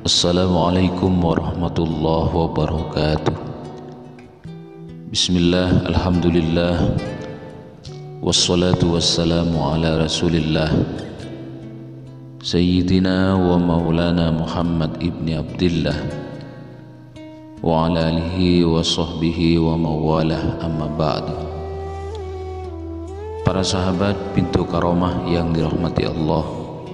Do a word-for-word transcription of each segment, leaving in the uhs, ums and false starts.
Assalamualaikum warahmatullahi wabarakatuh. Bismillah, alhamdulillah, wassalatu wassalamu ala rasulillah Sayyidina wa maulana Muhammad ibni Abdillah wa ala alihi wa sahbihi wa mawalah, amma ba'du. Para sahabat pintu karomah yang dirahmati Allah,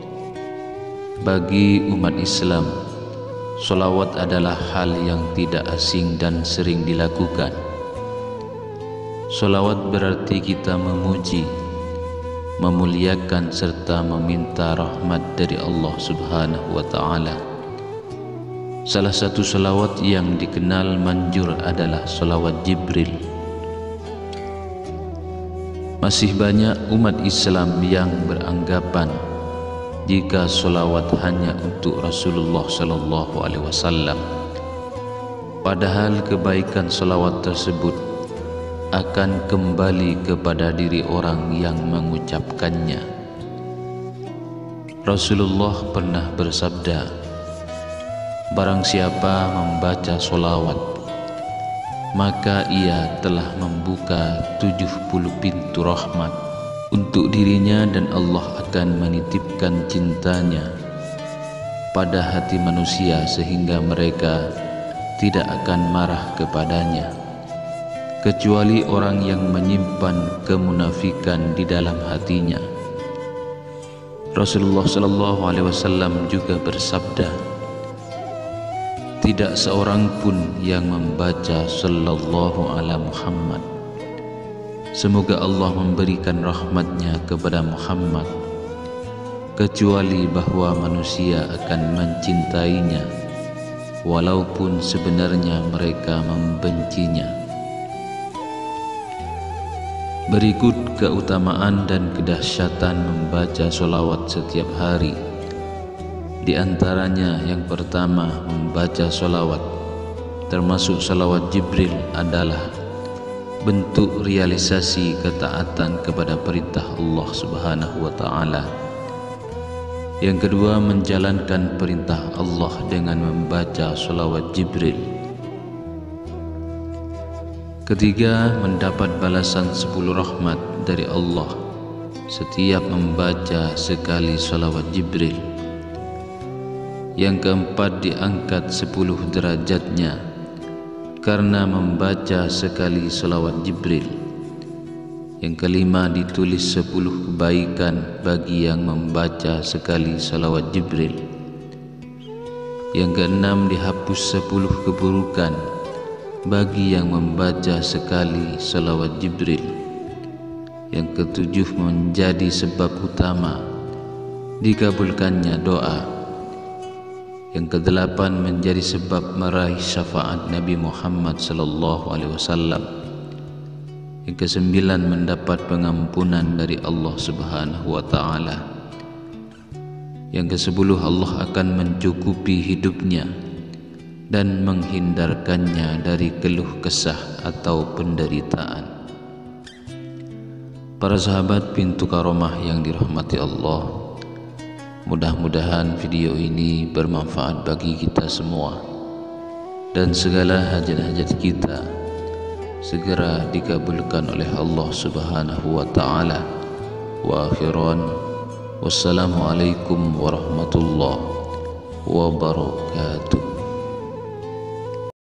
bagi umat Islam, sholawat adalah hal yang tidak asing dan sering dilakukan. Sholawat berarti kita memuji, memuliakan serta meminta rahmat dari Allah Subhanahu wa ta'ala. Salah satu sholawat yang dikenal manjur adalah sholawat Jibril. Masih banyak umat Islam yang beranggapan jika sholawat hanya untuk Rasulullah Sallallahu Alaihi Wasallam, padahal kebaikan sholawat tersebut akan kembali kepada diri orang yang mengucapkannya. Rasulullah pernah bersabda, barang siapa membaca sholawat, maka ia telah membuka tujuh puluh pintu rahmat untuk dirinya, dan Allah akan menitipkan cintanya pada hati manusia sehingga mereka tidak akan marah kepadanya, kecuali orang yang menyimpan kemunafikan di dalam hatinya. Rasulullah Sallallahu Alaihi Wasallam juga bersabda, tidak seorang pun yang membaca Sallallahu Ala Muhammad, semoga Allah memberikan rahmatnya kepada Muhammad, kecuali bahwa manusia akan mencintainya walaupun sebenarnya mereka membencinya. Berikut keutamaan dan kedahsyatan membaca sholawat setiap hari. Di antaranya yang pertama, membaca sholawat termasuk sholawat Jibril adalah bentuk realisasi ketaatan kepada perintah Allah Subhanahu wa ta'ala. Yang kedua, menjalankan perintah Allah dengan membaca sholawat Jibril. Ketiga, mendapat balasan sepuluh rahmat dari Allah setiap membaca sekali sholawat Jibril. Yang keempat, diangkat sepuluh derajatnya karena membaca sekali sholawat Jibril. Yang kelima, ditulis sepuluh kebaikan bagi yang membaca sekali sholawat Jibril. Yang keenam, dihapus sepuluh keburukan bagi yang membaca sekali sholawat Jibril. Yang ketujuh, menjadi sebab utama dikabulkannya doa. Yang kedelapan, menjadi sebab meraih syafaat Nabi Muhammad Sallallahu Alaihi Wasallam. Yang kesembilan, mendapat pengampunan dari Allah Subhanahu wa ta'ala. Yang kesepuluh, Allah akan mencukupi hidupnya dan menghindarkannya dari keluh kesah atau penderitaan. Para sahabat pintu karomah yang dirahmati Allah, mudah-mudahan video ini bermanfaat bagi kita semua dan segala hajat-hajat kita segera dikabulkan oleh Allah Subhanahu wa ta'ala. Wa akhiran, wassalamualaikum warahmatullahi wabarakatuh.